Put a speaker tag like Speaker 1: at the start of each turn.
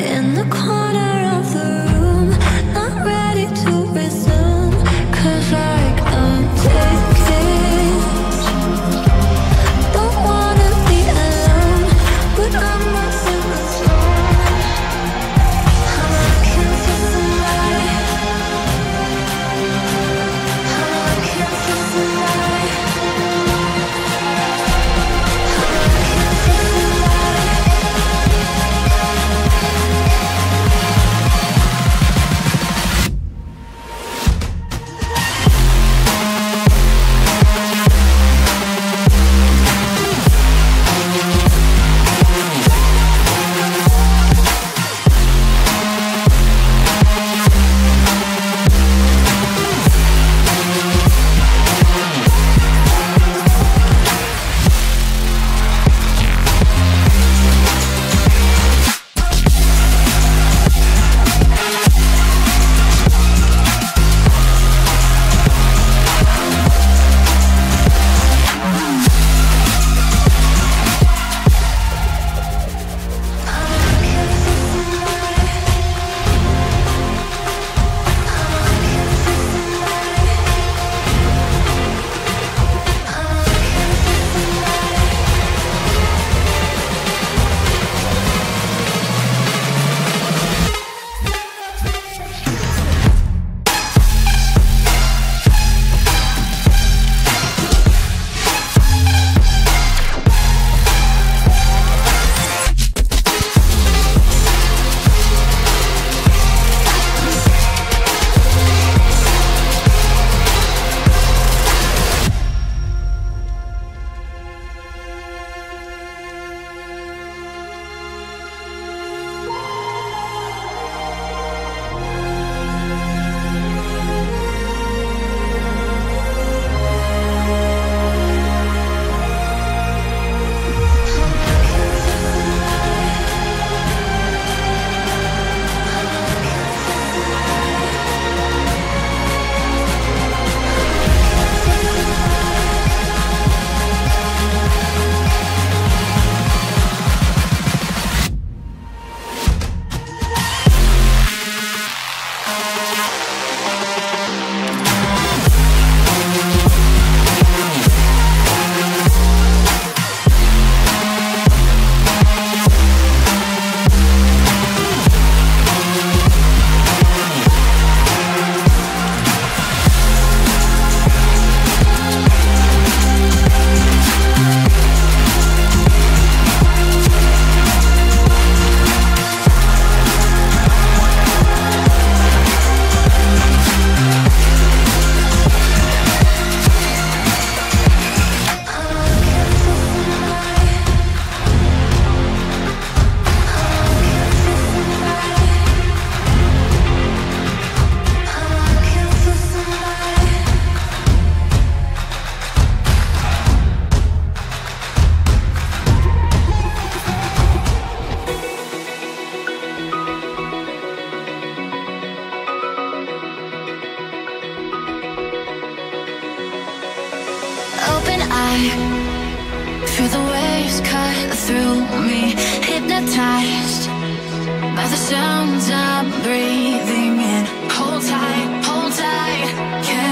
Speaker 1: in the corner of the room, not ready to resume. 'Cause like I'm taking, don't wanna be alone, but I'm not alone. I'm looking for somebody, I'm looking for somebody, I'm looking for somebody. Open eye, feel the waves cut through me, hypnotized by the sounds I'm breathing in. Hold tight,